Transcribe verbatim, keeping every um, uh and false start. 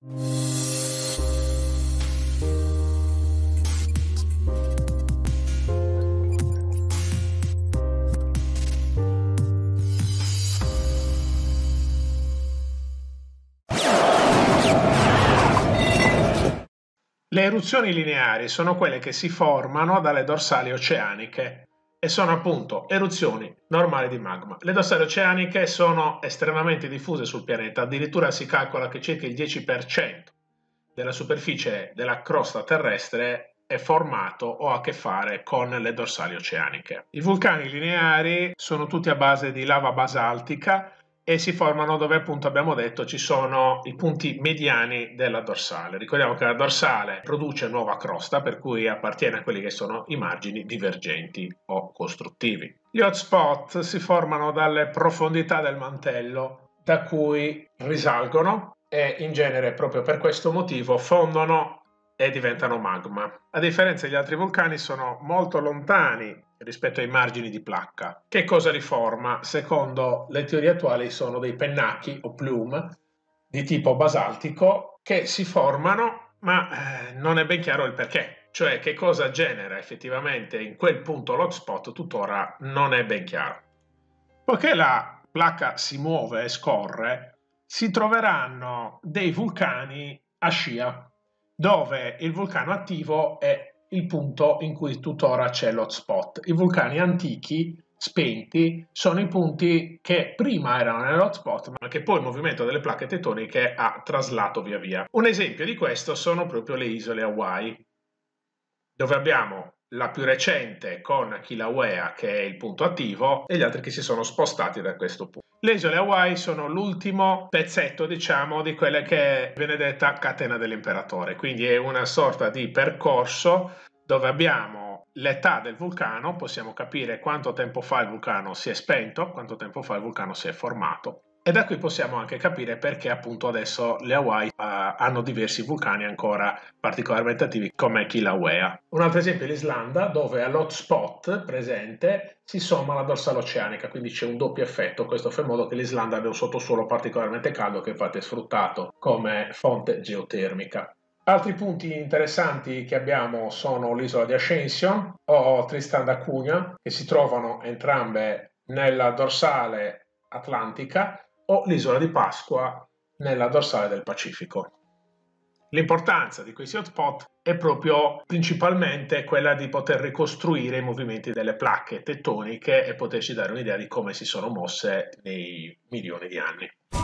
Le eruzioni lineari sono quelle che si formano dalle dorsali oceaniche e sono appunto eruzioni normali di magma. Le dorsali oceaniche sono estremamente diffuse sul pianeta, addirittura si calcola che circa il dieci per cento della superficie della crosta terrestre è formato o ha a che fare con le dorsali oceaniche. I vulcani lineari sono tutti a base di lava basaltica e si formano dove appunto abbiamo detto ci sono i punti mediani della dorsale. Ricordiamo che la dorsale produce nuova crosta, per cui appartiene a quelli che sono i margini divergenti o costruttivi. Gli hotspot si formano dalle profondità del mantello da cui risalgono e in genere proprio per questo motivo fondono e diventano magma. A differenza degli altri vulcani sono molto lontani rispetto ai margini di placca. Che cosa li forma? Secondo le teorie attuali sono dei pennacchi o plume di tipo basaltico che si formano, ma eh, non è ben chiaro il perché. Cioè che cosa genera effettivamente in quel punto l'hotspot tuttora non è ben chiaro. Poiché la placca si muove e scorre, si troveranno dei vulcani a scia, dove il vulcano attivo è il punto in cui tuttora c'è l'hotspot. I vulcani antichi, spenti, sono i punti che prima erano nell'hotspot, ma che poi il movimento delle placche tettoniche ha traslato via via. Un esempio di questo sono proprio le isole Hawaii, dove abbiamo la più recente con Kilauea, che è il punto attivo, e gli altri che si sono spostati da questo punto. Le isole Hawaii sono l'ultimo pezzetto, diciamo, di quelle che viene detta catena dell'imperatore, quindi è una sorta di percorso dove abbiamo l'età del vulcano, possiamo capire quanto tempo fa il vulcano si è spento, quanto tempo fa il vulcano si è formato. E da qui possiamo anche capire perché appunto adesso le Hawaii uh, hanno diversi vulcani ancora particolarmente attivi come Kilauea. Un altro esempio è l'Islanda, dove all'hotspot presente si somma la dorsale oceanica, quindi c'è un doppio effetto. Questo fa in modo che l'Islanda abbia un sottosuolo particolarmente caldo che infatti è sfruttato come fonte geotermica. Altri punti interessanti che abbiamo sono l'isola di Ascension o Tristan da Cunha, che si trovano entrambe nella dorsale atlantica, o l'isola di Pasqua nella dorsale del Pacifico. L'importanza di questi hotspot è proprio principalmente quella di poter ricostruire i movimenti delle placche tettoniche e poterci dare un'idea di come si sono mosse nei milioni di anni.